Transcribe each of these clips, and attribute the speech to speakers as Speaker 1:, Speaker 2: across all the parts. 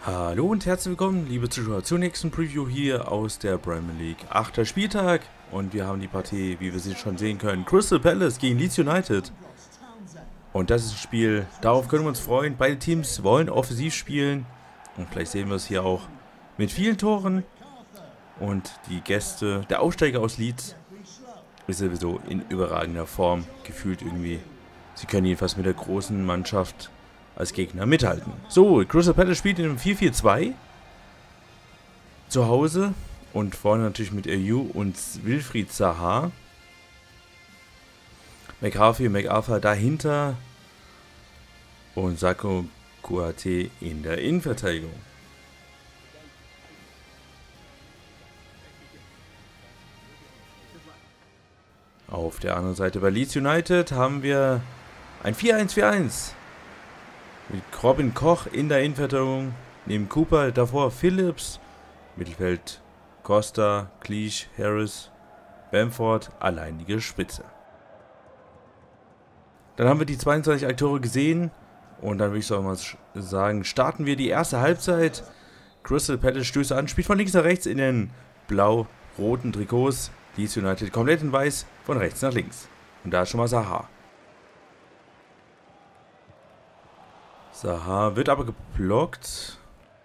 Speaker 1: Hallo und herzlich willkommen, liebe Zuschauer, zur nächsten Preview hier aus der Premier League. 8. Spieltag und wir haben die Partie, wie wir sie schon sehen können, Crystal Palace gegen Leeds United. Und das ist ein Spiel, darauf können wir uns freuen. Beide Teams wollen offensiv spielen und vielleicht sehen wir es hier auch mit vielen Toren. Und die Gäste, der Aufsteiger aus Leeds, ist sowieso in überragender Form, gefühlt irgendwie. Sie können jedenfalls mit der großen Mannschaft als Gegner mithalten. So, Crystal Palace spielt in einem 4-4-2 zu Hause und vorne natürlich mit Ayew und Wilfried Zaha. McCarthy und MacArthur dahinter und Sakho Kouyaté in der Innenverteidigung. Auf der anderen Seite bei Leeds United haben wir ein 4-1-4-1. Mit Robin Koch in der Innenverteidigung, neben Cooper, davor Phillips, Mittelfeld Costa, Cleach, Harris, Bamford, alleinige Spitze. Dann haben wir die 22 Akteure gesehen und dann würde ich mal sagen, starten wir die erste Halbzeit. Crystal Palace stößt an, spielt von links nach rechts in den blau-roten Trikots. Leeds United komplett in weiß, von rechts nach links. Und da ist schon mal Zaha. Zaha wird aber geblockt.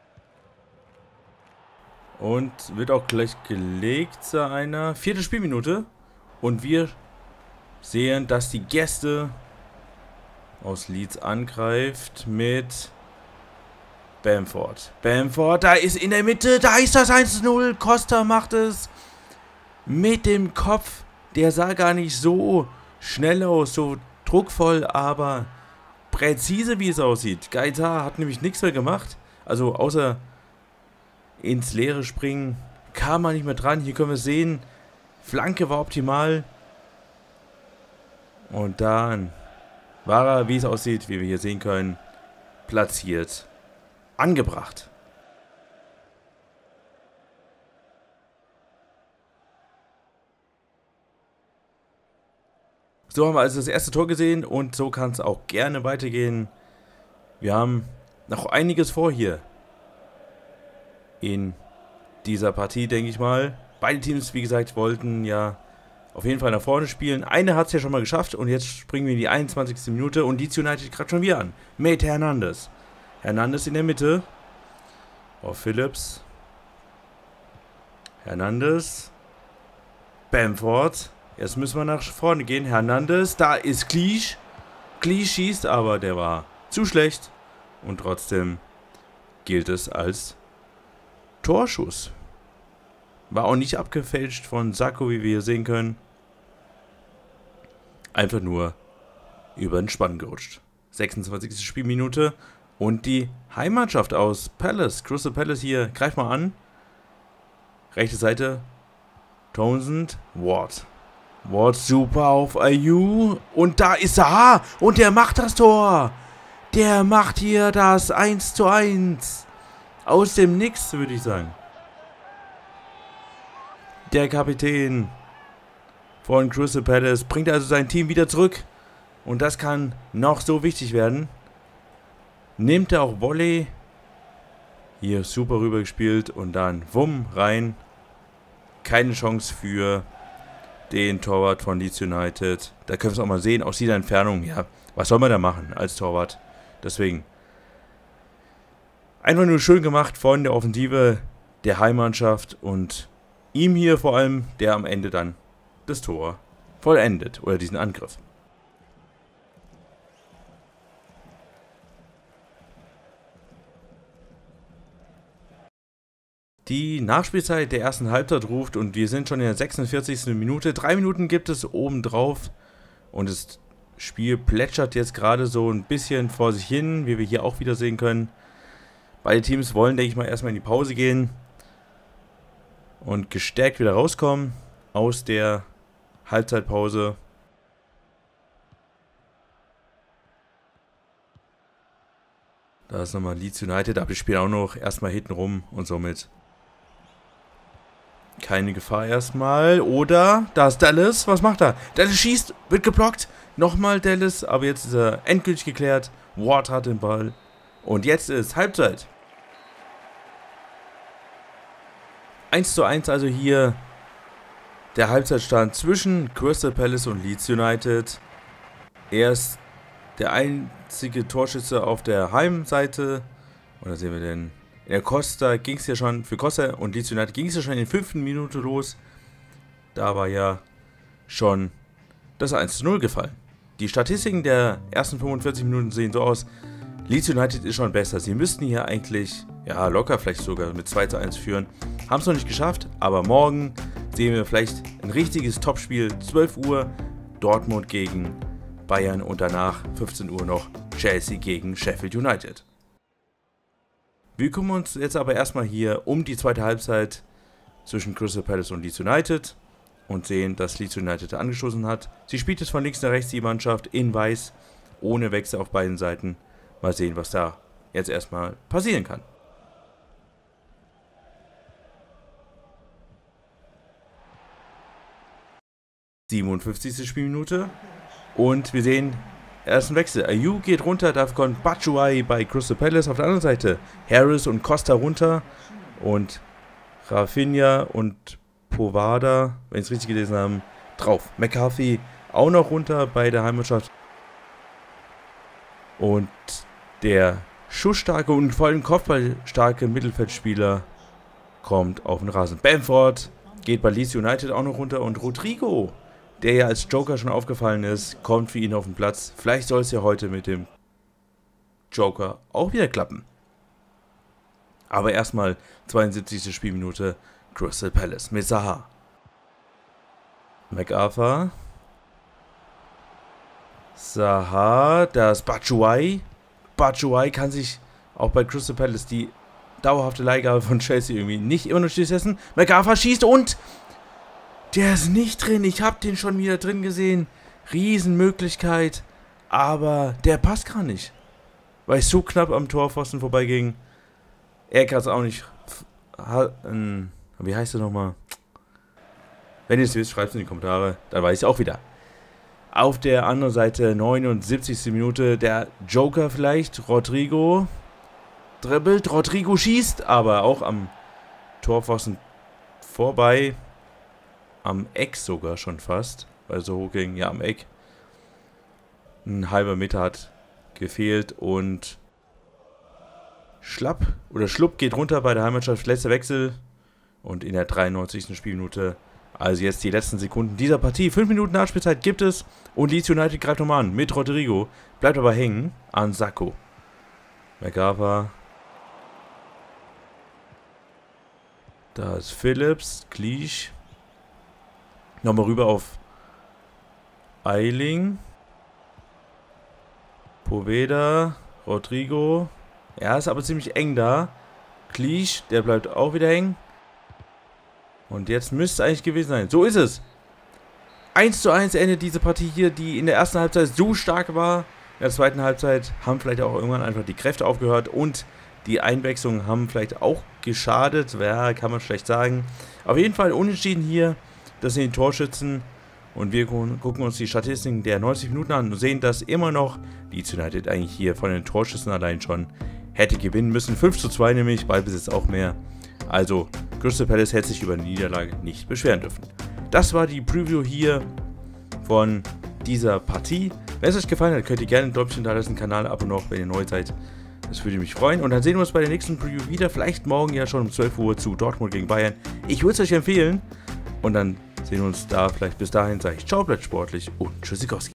Speaker 1: Und wird auch gleich gelegt, sah einer. 4. Spielminute. Und wir sehen, dass die Gäste aus Leeds angreift mit Bamford. Bamford, da ist in der Mitte, da ist das 1-0. Costa macht es mit dem Kopf. Der sah gar nicht so schnell aus, so druckvoll, aber präzise, wie es aussieht. Gaeta hat nämlich nichts mehr gemacht. Also außer ins Leere springen kam man nicht mehr dran. Hier können wir sehen, Flanke war optimal. Und dann war er, wie es aussieht, wie wir hier sehen können, platziert, angebracht. So haben wir also das erste Tor gesehen und so kann es auch gerne weitergehen. Wir haben noch einiges vor hier in dieser Partie, denke ich mal. Beide Teams, wie gesagt, wollten ja auf jeden Fall nach vorne spielen. Eine hat es ja schon mal geschafft und jetzt springen wir in die 21. Minute und Leeds United gerade schon wieder an. Mit Hernandez. Hernandez in der Mitte. Auf Phillips. Hernandez. Bamford. Jetzt müssen wir nach vorne gehen. Hernandez, da ist Cleach. Cleach schießt, aber der war zu schlecht. Und trotzdem gilt es als Torschuss. War auch nicht abgefälscht von Sakho, wie wir hier sehen können. Einfach nur über den Spann gerutscht. 26. Spielminute. Und die Heimmannschaft aus Palace. Crystal Palace hier. Greift mal an. Rechte Seite. Townsend. Ward. Ward super auf Ayew. Und da ist Zaha. Und der macht das Tor. Der macht hier das 1:1. Aus dem Nix, würde ich sagen. Der Kapitän von Crystal Palace bringt also sein Team wieder zurück. Und das kann noch so wichtig werden. Nimmt er auch Volley. Hier super rüber gespielt. Und dann wumm rein. Keine Chance für den Torwart von Leeds United. Da können wir es auch mal sehen, aus dieser Entfernung. Ja, was soll man da machen als Torwart? Deswegen. Einfach nur schön gemacht von der Offensive der Heimmannschaft und ihm hier vor allem, der am Ende dann das Tor vollendet oder diesen Angriff. Die Nachspielzeit der ersten Halbzeit ruft und wir sind schon in der 46. Minute. 3 Minuten gibt es obendrauf und das Spiel plätschert jetzt gerade so ein bisschen vor sich hin, wie wir hier auch wieder sehen können. Beide Teams wollen, denke ich mal, erstmal in die Pause gehen und gestärkt wieder rauskommen aus der Halbzeitpause. Da ist nochmal Leeds United, aber die spielen auch noch erstmal hinten rum und somit keine Gefahr erstmal. Oder, da ist Dallas. Was macht er? Dallas schießt, wird geblockt. Nochmal Dallas, aber jetzt ist er endgültig geklärt. Ward hat den Ball. Und jetzt ist Halbzeit. 1:1 also hier der Halbzeitstand zwischen Crystal Palace und Leeds United. Er ist der einzige Torschütze auf der Heimseite. Und da sehen wir den. In der Costa ging es ja schon, für Costa und Leeds United ging es ja schon in der 5. Minute los. Da war ja schon das 1:0 gefallen. Die Statistiken der ersten 45 Minuten sehen so aus. Leeds United ist schon besser. Sie müssten hier eigentlich, ja, locker vielleicht sogar mit 2:1 führen. Haben es noch nicht geschafft, aber morgen sehen wir vielleicht ein richtiges Topspiel. 12 Uhr Dortmund gegen Bayern und danach 15 Uhr noch Chelsea gegen Sheffield United. Wir kümmern uns jetzt aber erstmal hier um die zweite Halbzeit zwischen Crystal Palace und Leeds United und sehen, dass Leeds United angestoßen hat. Sie spielt es von links nach rechts, die Mannschaft in weiß, ohne Wechsel auf beiden Seiten. Mal sehen, was da jetzt erstmal passieren kann. Die 57. Spielminute und wir sehen ersten Wechsel. Ayew geht runter, dafür kommt Batshuayi bei Crystal Palace. Auf der anderen Seite Harris und Costa runter und Rafinha und Povada, wenn ich es richtig gelesen habe, drauf. McCarthy auch noch runter bei der Heimmannschaft. Und der schussstarke und vor allem kopfballstarke Mittelfeldspieler kommt auf den Rasen. Bamford geht bei Leeds United auch noch runter und Rodrigo, der ja als Joker schon aufgefallen ist, kommt für ihn auf den Platz. Vielleicht soll es ja heute mit dem Joker auch wieder klappen. Aber erstmal 72. Spielminute Crystal Palace mit Zaha. MacArthur. Zaha, da ist Batshuayi. Batshuayi kann sich auch bei Crystal Palace die dauerhafte Leihgabe von Chelsea irgendwie nicht immer noch durchsetzen. MacArthur schießt und der ist nicht drin. Ich habe den schon wieder drin gesehen. Riesenmöglichkeit. Aber der passt gar nicht. Weil es so knapp am Torpfosten vorbeiging. Er kann es auch nicht. Wie heißt er nochmal? Wenn ihr es wisst, schreibt es in die Kommentare. Dann weiß ich auch wieder. Auf der anderen Seite, 79. Minute, der Joker vielleicht. Rodrigo dribbelt. Rodrigo schießt, aber auch am Torpfosten vorbei. Am Eck sogar schon fast. Weil so hoch ging, ja, am Eck. Ein halber Meter hat gefehlt und Schlupp geht runter bei der Heimmannschaft. Letzter Wechsel. Und in der 93. Spielminute, also jetzt die letzten Sekunden dieser Partie. 5 Minuten Nachspielzeit gibt es. Und Leeds United greift nochmal an mit Rodrigo. Bleibt aber hängen an Sakho. MacArthur. Da ist Phillips. Cleach. Nochmal rüber auf Ayling. Poveda. Rodrigo. Ja, ist aber ziemlich eng da. Cleach, der bleibt auch wieder hängen. Und jetzt müsste es eigentlich gewesen sein. So ist es. 1:1 endet diese Partie hier, die in der ersten Halbzeit so stark war. In der zweiten Halbzeit haben vielleicht auch irgendwann einfach die Kräfte aufgehört. Und die Einwechslungen haben vielleicht auch geschadet. Ja, kann man schlecht sagen. Auf jeden Fall unentschieden hier. Das sind die Torschützen. Und wir gucken uns die Statistiken der 90 Minuten an und sehen, dass immer noch Leeds United eigentlich hier von den Torschüssen allein schon hätte gewinnen müssen. 5:2 nämlich, Ballbesitz auch mehr. Also Crystal Palace hätte sich über eine Niederlage nicht beschweren dürfen. Das war die Preview hier von dieser Partie. Wenn es euch gefallen hat, könnt ihr gerne ein Däumchen da lassen, Kanal-Abo noch, wenn ihr neu seid. Das würde mich freuen. Und dann sehen wir uns bei der nächsten Preview wieder. Vielleicht morgen ja schon um 12 Uhr zu Dortmund gegen Bayern. Ich würde es euch empfehlen. Und dann sehen wir uns da vielleicht bis dahin. Sage ich ciao, bleibt sportlich und tschüssikowski.